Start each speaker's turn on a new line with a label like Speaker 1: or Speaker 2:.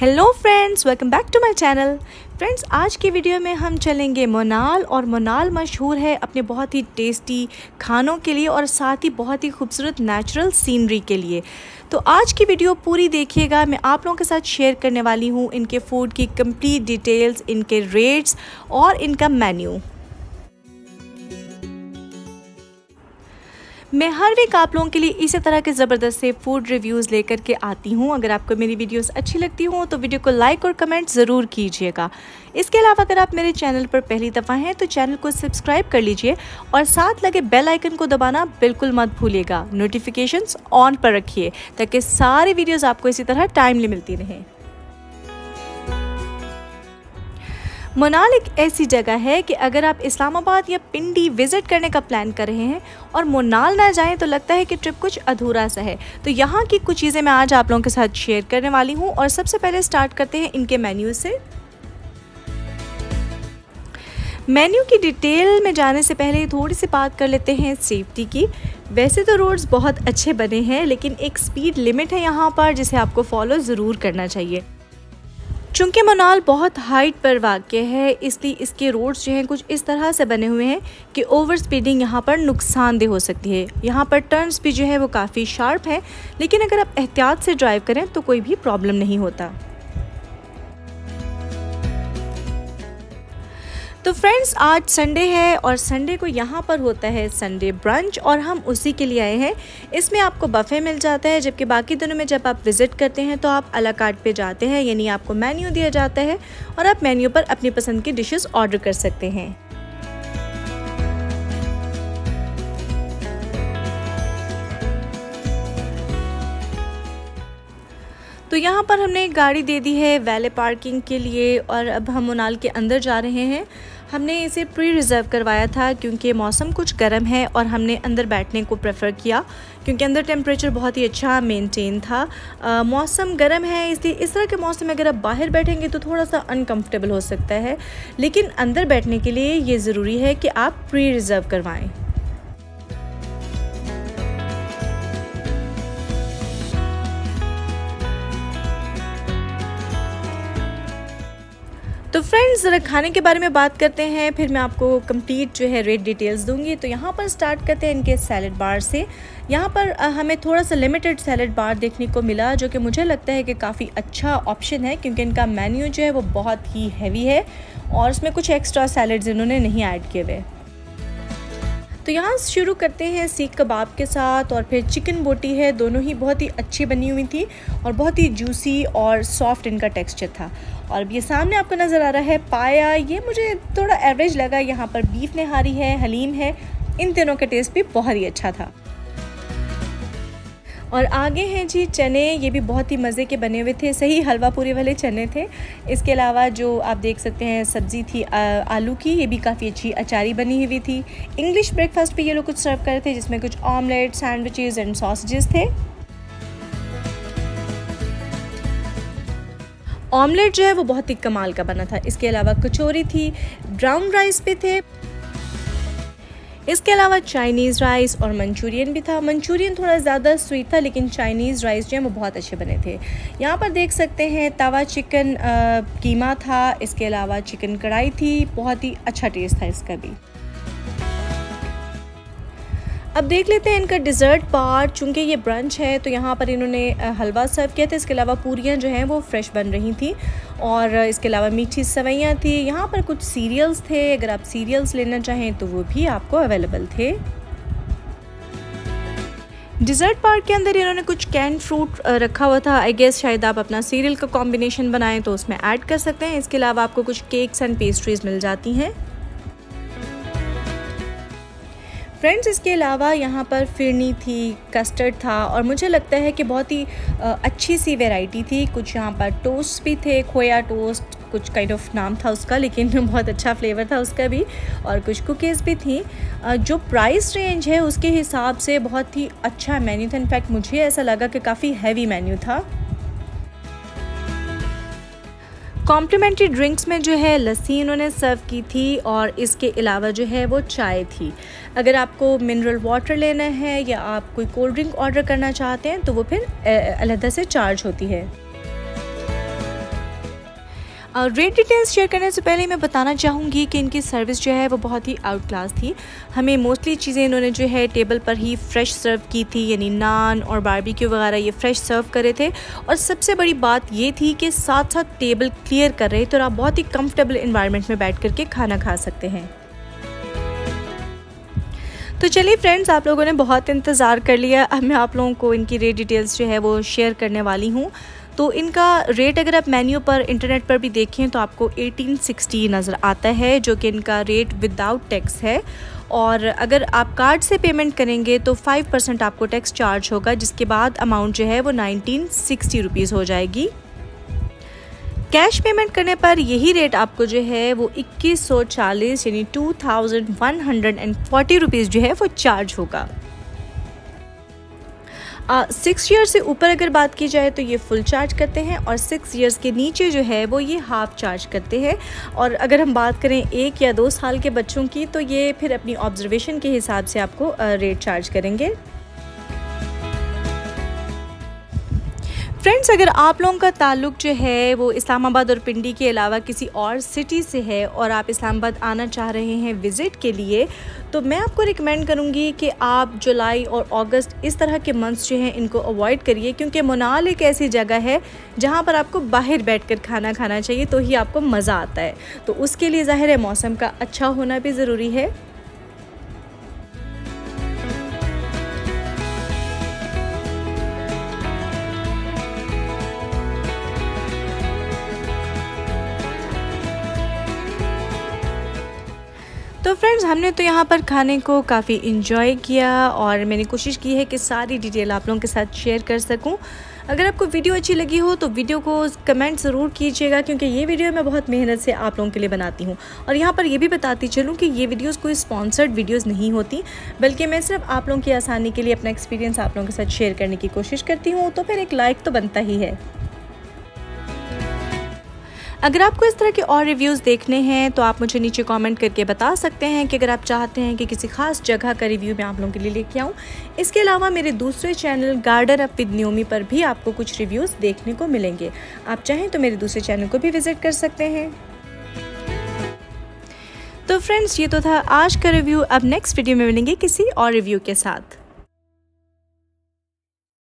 Speaker 1: Hello friends, welcome back to my channel. Friends, आज की video में हम चलेंगे मोनाल। और मोनाल मशहूर है अपने बहुत ही टेस्टी खानों के लिए और साथ ही बहुत ही खूबसूरत नेचुरल सीनरी के लिए। तो आज की वीडियो पूरी देखिएगा। मैं आप लोगों के साथ शेयर करने वाली हूँ इनके फूड की कंप्लीट डिटेल्स, इनके रेट्स और इनका मेन्यू। मैं हर वीक आप लोगों के लिए इसी तरह के ज़बरदस्त से फूड रिव्यूज़ लेकर के आती हूँ। अगर आपको मेरी वीडियोस अच्छी लगती हों तो वीडियो को लाइक और कमेंट ज़रूर कीजिएगा। इसके अलावा अगर आप मेरे चैनल पर पहली दफ़ा हैं तो चैनल को सब्सक्राइब कर लीजिए और साथ लगे बेल आइकन को दबाना बिल्कुल मत भूलिएगा। नोटिफिकेशंस ऑन पर रखिए ताकि सारी वीडियोज़ आपको इसी तरह टाइमली मिलती रहें। मोनाल एक ऐसी जगह है कि अगर आप इस्लामाबाद या पिंडी विज़िट करने का प्लान कर रहे हैं और मोनाल ना जाएं तो लगता है कि ट्रिप कुछ अधूरा सा है। तो यहाँ की कुछ चीज़ें मैं आज आप लोगों के साथ शेयर करने वाली हूँ। और सबसे पहले स्टार्ट करते हैं इनके मेन्यू से। मेन्यू की डिटेल में जाने से पहले थोड़ी सी बात कर लेते हैं सेफ्टी की। वैसे तो रोड्स बहुत अच्छे बने हैं लेकिन एक स्पीड लिमिट है यहाँ पर जिसे आपको फॉलो ज़रूर करना चाहिए। चूँकि मोनाल बहुत हाइट पर वाक़ है इसलिए इसके रोड्स जो हैं कुछ इस तरह से बने हुए हैं कि ओवर स्पीडिंग यहाँ पर नुकसानदेह हो सकती है। यहाँ पर टर्न्स भी जो है वो काफ़ी शार्प है, लेकिन अगर आप एहतियात से ड्राइव करें तो कोई भी प्रॉब्लम नहीं होता। तो फ्रेंड्स, आज संडे है और संडे को यहाँ पर होता है संडे ब्रंच और हम उसी के लिए आए हैं। इसमें आपको बफ़े मिल जाता है, जबकि बाकी दिनों में जब आप विज़िट करते हैं तो आप अला कार्ट पे जाते हैं, यानी आपको मेन्यू दिया जाता है और आप मेन्यू पर अपनी पसंद की डिशेस ऑर्डर कर सकते हैं। तो यहाँ पर हमने एक गाड़ी दे दी है वैले पार्किंग के लिए और अब हम मोनाल के अंदर जा रहे हैं। हमने इसे प्री रिज़र्व करवाया था क्योंकि मौसम कुछ गर्म है और हमने अंदर बैठने को प्रेफर किया क्योंकि अंदर टेम्परेचर बहुत ही अच्छा मेंटेन था। मौसम गर्म है इसलिए इस तरह के मौसम में अगर आप बाहर बैठेंगे तो थोड़ा सा अनकंफर्टेबल हो सकता है, लेकिन अंदर बैठने के लिए ये ज़रूरी है कि आप प्री रिज़र्व करवाएँ। तो फ्रेंड्स, ज़रा खाने के बारे में बात करते हैं, फिर मैं आपको कंप्लीट जो है रेट डिटेल्स दूंगी। तो यहाँ पर स्टार्ट करते हैं इनके सैलड बार से। यहाँ पर हमें थोड़ा सा लिमिटेड सैलड बार देखने को मिला जो कि मुझे लगता है कि काफ़ी अच्छा ऑप्शन है क्योंकि इनका मेन्यू जो है वो बहुत ही हैवी है और उसमें कुछ एक्स्ट्रा सैलड्स इन्होंने नहीं ऐड किए हुए। तो यहाँ शुरू करते हैं सीख कबाब के साथ और फिर चिकन बोटी है। दोनों ही बहुत ही अच्छी बनी हुई थी और बहुत ही जूसी और सॉफ्ट इनका टेक्सचर था। और अब ये सामने आपको नज़र आ रहा है पाया, ये मुझे थोड़ा एवरेज लगा। यहाँ पर बीफ निहारी है, हलीम है, इन तीनों का टेस्ट भी बहुत ही अच्छा था। और आगे हैं जी चने, ये भी बहुत ही मज़े के बने हुए थे, सही हलवा पूरी वाले चने थे। इसके अलावा जो आप देख सकते हैं सब्ज़ी थी आलू की, ये भी काफ़ी अच्छी अचारी बनी हुई थी। इंग्लिश ब्रेकफास्ट पे ये लोग कुछ सर्व कर रहे थे जिसमें कुछ ऑमलेट, सैंडविचेस एंड सॉसेजेस थे। ऑमलेट जो है वो बहुत ही कमाल का बना था। इसके अलावा कचौरी थी, ब्राउन राइस भी थे। इसके अलावा चाइनीज़ राइस और मंचूरियन भी था। मंचूरियन थोड़ा ज़्यादा स्वीट था लेकिन चाइनीज़ राइस जो है वो बहुत अच्छे बने थे। यहाँ पर देख सकते हैं तवा चिकन कीमा था। इसके अलावा चिकन कढ़ाई थी, बहुत ही अच्छा टेस्ट था इसका भी। अब देख लेते हैं इनका डिज़र्ट पार्ट। चूँकि ये ब्रंच है तो यहाँ पर इन्होंने हलवा सर्व किया था। इसके अलावा पूरियाँ जो हैं वो फ्रेश बन रही थी और इसके अलावा मीठी सेवइयाँ थी। यहाँ पर कुछ सीरियल्स थे, अगर आप सीरियल्स लेना चाहें तो वो भी आपको अवेलेबल थे। डिज़र्ट पार्ट के अंदर इन्होंने कुछ कैन फ्रूट रखा हुआ था। आई गेस शायद आप अपना सीरियल का कॉम्बिनेशन बनाएं तो उसमें ऐड कर सकते हैं। इसके अलावा आपको कुछ केक्स एंड पेस्ट्रीज़ मिल जाती हैं। फ्रेंड्स, इसके अलावा यहाँ पर फिरनी थी, कस्टर्ड था और मुझे लगता है कि बहुत ही अच्छी सी वैरायटी थी। कुछ यहाँ पर टोस्ट भी थे, खोया टोस्ट कुछ काइंड ऑफ नाम था उसका, लेकिन बहुत अच्छा फ्लेवर था उसका भी। और कुछ कुकीज़ भी थी। जो प्राइस रेंज है उसके हिसाब से बहुत ही अच्छा मेन्यू था। इनफैक्ट मुझे ऐसा लगा कि काफ़ी हैवी मेन्यू था। कॉम्प्लीमेंट्री ड्रिंक्स में जो है लस्सी इन्होंने सर्व की थी और इसके अलावा जो है वो चाय थी। अगर आपको मिनरल वाटर लेना है या आप कोई कोल्ड ड्रिंक ऑर्डर करना चाहते हैं तो वो फिर अलग से चार्ज होती है। रेट डिटेल्स शेयर करने से पहले मैं बताना चाहूँगी कि इनकी सर्विस जो है वो बहुत ही आउट क्लास थी। हमें मोस्टली चीज़ें इन्होंने जो है टेबल पर ही फ़्रेश सर्व की थी, यानी नान और बारबेक्यू वगैरह ये फ़्रेश सर्व करे थे। और सबसे बड़ी बात ये थी कि साथ साथ टेबल क्लियर कर रहे थे और आप बहुत ही कंफर्टेबल इन्वायरमेंट में बैठ करके खाना खा सकते हैं। तो चलिए फ्रेंड्स, आप लोगों ने बहुत इंतज़ार कर लिया। अब मैं आप लोगों को इनकी रेट डिटेल्स जो है वो शेयर करने वाली हूँ। तो इनका रेट अगर आप मेन्यू पर इंटरनेट पर भी देखें तो आपको 1860 नज़र आता है, जो कि इनका रेट विदाउट टैक्स है। और अगर आप कार्ड से पेमेंट करेंगे तो 5% आपको टैक्स चार्ज होगा, जिसके बाद अमाउंट जो है वो 1960 रुपीज़ हो जाएगी। कैश पेमेंट करने पर यही रेट आपको जो है वो 2140 यानी 2140 रुपीज़ जो है वो चार्ज होगा। 6 ईयर्स से ऊपर अगर बात की जाए तो ये फुल चार्ज करते हैं और 6 ईयर्स के नीचे जो है वो ये हाफ चार्ज करते हैं। और अगर हम बात करें 1 या 2 साल के बच्चों की तो ये फिर अपनी ऑब्जर्वेशन के हिसाब से आपको रेट चार्ज करेंगे। फ्रेंड्स, अगर आप लोगों का ताल्लुक़ जो है वो इस्लामाबाद और पिंडी के अलावा किसी और सिटी से है और आप इस्लामाबाद आना चाह रहे हैं विज़िट के लिए, तो मैं आपको रिकमेंड करूंगी कि आप जुलाई और अगस्त इस तरह के मंथ्स जो हैं इनको अवॉइड करिए, क्योंकि मुनाल एक ऐसी जगह है जहां पर आपको बाहर बैठकर खाना खाना चाहिए तो ही आपको मज़ा आता है। तो उसके लिए ज़ाहिर है मौसम का अच्छा होना भी ज़रूरी है। तो फ्रेंड्स, हमने तो यहाँ पर खाने को काफ़ी इन्जॉय किया और मैंने कोशिश की है कि सारी डिटेल आप लोगों के साथ शेयर कर सकूँ। अगर आपको वीडियो अच्छी लगी हो तो वीडियो को कमेंट ज़रूर कीजिएगा, क्योंकि ये वीडियो मैं बहुत मेहनत से आप लोगों के लिए बनाती हूँ। और यहाँ पर ये भी बताती चलूँ कि ये वीडियोस कोई स्पॉन्सर्ड वीडियोस नहीं होती, बल्कि मैं सिर्फ आप लोगों की आसानी के लिए अपना एक्सपीरियंस आप लोगों के साथ शेयर करने की कोशिश करती हूँ। तो फिर एक लाइक तो बनता ही है। अगर आपको इस तरह के और रिव्यूज़ देखने हैं तो आप मुझे नीचे कमेंट करके बता सकते हैं कि अगर आप चाहते हैं कि किसी खास जगह का रिव्यू मैं आप लोगों के लिए लेके आऊँ। इसके अलावा मेरे दूसरे channel garden up with Naomi पर भी आपको कुछ रिव्यूज़ देखने को मिलेंगे। आप चाहें तो मेरे दूसरे चैनल को भी विज़िट कर सकते हैं। तो फ्रेंड्स, ये तो था आज का रिव्यू। अब नेक्स्ट वीडियो में मिलेंगे किसी और रिव्यू के साथ।